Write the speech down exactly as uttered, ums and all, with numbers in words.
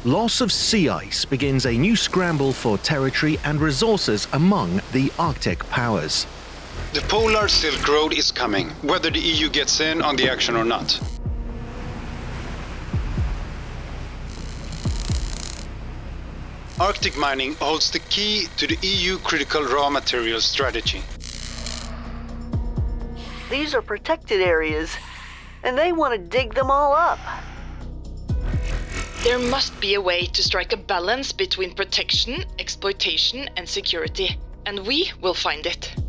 Loss of sea ice begins a new scramble for territory and resources among the Arctic powers. The Polar Silk Road is coming, whether the E U gets in on the action or not. Arctic mining holds the key to the E U critical raw materials strategy. These are protected areas, and they want to dig them all up. There must be a way to strike a balance between protection, exploitation and security, and we will find it.